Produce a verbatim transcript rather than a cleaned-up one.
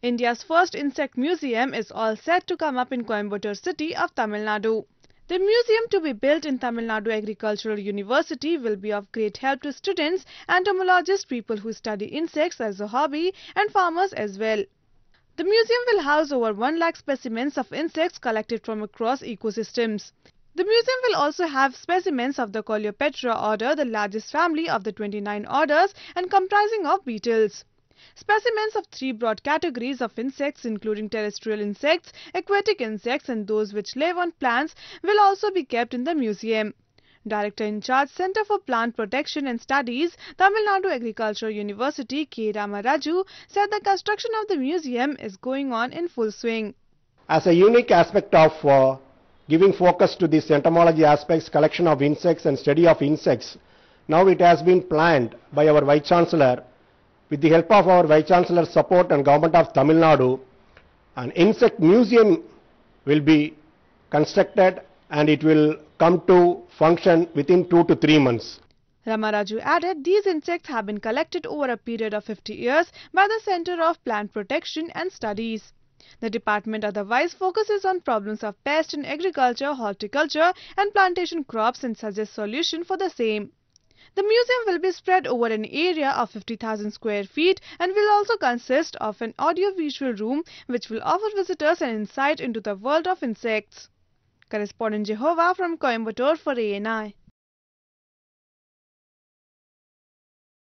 India's first insect museum is all set to come up in Coimbatore city of Tamil Nadu. The museum to be built in Tamil Nadu Agricultural University will be of great help to students, entomologists, people who study insects as a hobby, and farmers as well. The museum will house over one lakh specimens of insects collected from across ecosystems. The museum will also have specimens of the Coleoptera Order, the largest family of the twenty-nine orders and comprising of beetles. Specimens of three broad categories of insects including terrestrial insects, aquatic insects and those which live on plants will also be kept in the museum. Director in charge Center for Plant Protection and Studies, Tamil Nadu Agricultural University K. Ramaraju said the construction of the museum is going on in full swing. As a unique aspect of uh, giving focus to this entomology aspects, collection of insects and study of insects, now it has been planned by our Vice Chancellor. With the help of our Vice Chancellor's support and Government of Tamil Nadu, an insect museum will be constructed and it will come to function within two to three months. Ramaraju added these insects have been collected over a period of fifty years by the Center of Plant Protection and Studies. The department otherwise focuses on problems of pest in agriculture, horticulture and plantation crops and suggests solution for the same. The museum will be spread over an area of fifty thousand square feet and will also consist of an audio-visual room which will offer visitors an insight into the world of insects. Correspondent Jehovah from Coimbatore for A N I.